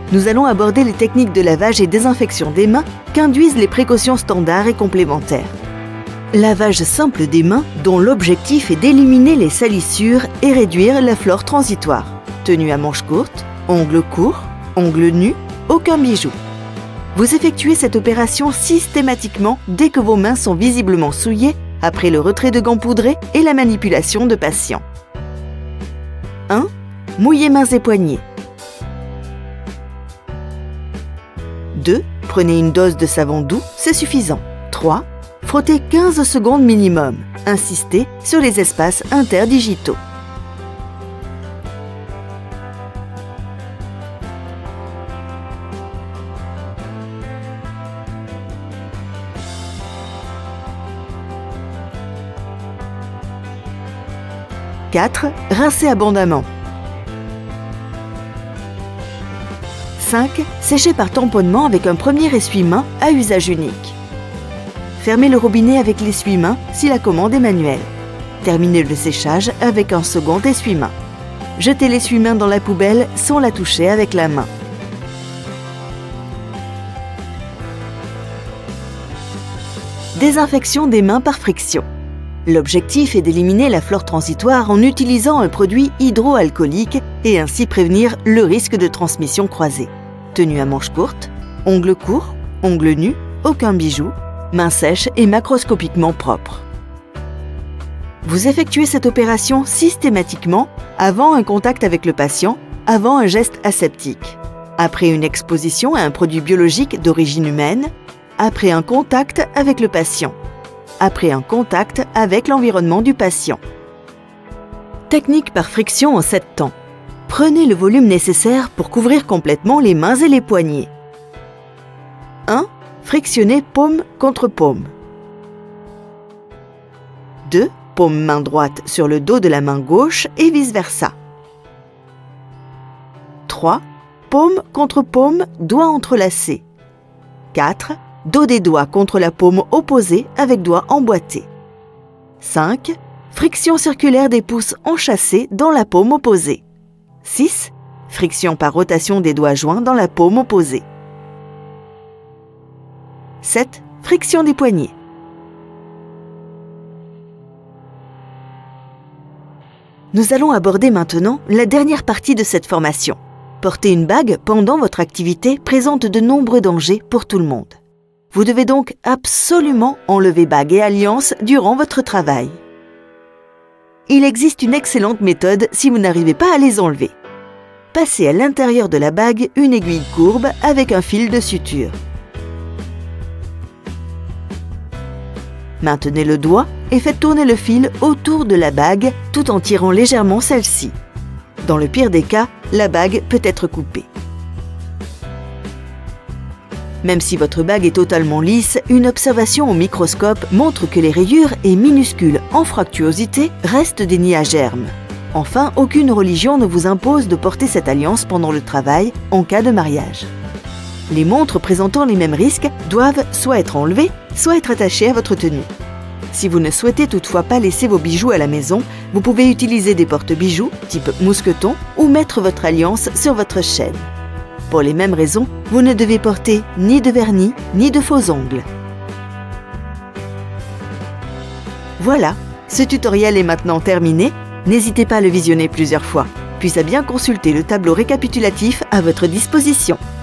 nous allons aborder les techniques de lavage et désinfection des mains qu'induisent les précautions standards et complémentaires. Lavage simple des mains dont l'objectif est d'éliminer les salissures et réduire la flore transitoire. Tenue à manches courtes, ongles courts, ongles nus, aucun bijou. Vous effectuez cette opération systématiquement dès que vos mains sont visiblement souillées après le retrait de gants poudrés et la manipulation de patients. 1. Mouillez mains et poignets. 2. Prenez une dose de savon doux, c'est suffisant. 3. Frottez 15 secondes minimum. Insistez sur les espaces interdigitaux. « 4. Rincez abondamment. 5. Séchez par tamponnement avec un premier essuie-mains à usage unique. Fermez le robinet avec l'essuie-mains si la commande est manuelle. Terminez le séchage avec un second essuie-mains. Jetez l'essuie-mains dans la poubelle sans la toucher avec la main. Désinfection des mains par friction. L'objectif est d'éliminer la flore transitoire en utilisant un produit hydroalcoolique et ainsi prévenir le risque de transmission croisée. Tenue à manches courtes, ongles courts, ongles nus, aucun bijou, mains sèches et macroscopiquement propres. Vous effectuez cette opération systématiquement avant un contact avec le patient, avant un geste aseptique, après une exposition à un produit biologique d'origine humaine, après un contact avec le patient, après un contact avec l'environnement du patient. Technique par friction en 7 temps. Prenez le volume nécessaire pour couvrir complètement les mains et les poignets. 1. Frictionnez paume contre paume. 2. Paume main droite sur le dos de la main gauche et vice-versa. 3. Paume contre paume, doigts entrelacés. 4. Dos des doigts contre la paume opposée avec doigts emboîtés. 5. Friction circulaire des pouces enchâssés dans la paume opposée. 6. Friction par rotation des doigts joints dans la paume opposée. 7. Friction des poignets. Nous allons aborder maintenant la dernière partie de cette formation. Porter une bague pendant votre activité présente de nombreux dangers pour tout le monde. Vous devez donc absolument enlever bague et alliance durant votre travail. Il existe une excellente méthode si vous n'arrivez pas à les enlever. Passez à l'intérieur de la bague une aiguille courbe avec un fil de suture. Maintenez le doigt et faites tourner le fil autour de la bague tout en tirant légèrement celle-ci. Dans le pire des cas, la bague peut être coupée. Même si votre bague est totalement lisse, une observation au microscope montre que les rayures et minuscules anfractuosités restent des nids à germes. Enfin, aucune religion ne vous impose de porter cette alliance pendant le travail en cas de mariage. Les montres présentant les mêmes risques doivent soit être enlevées, soit être attachées à votre tenue. Si vous ne souhaitez toutefois pas laisser vos bijoux à la maison, vous pouvez utiliser des porte-bijoux type mousqueton ou mettre votre alliance sur votre chaîne. Pour les mêmes raisons, vous ne devez porter ni de vernis ni de faux ongles. Voilà, ce tutoriel est maintenant terminé. N'hésitez pas à le visionner plusieurs fois, puis à bien consulter le tableau récapitulatif à votre disposition.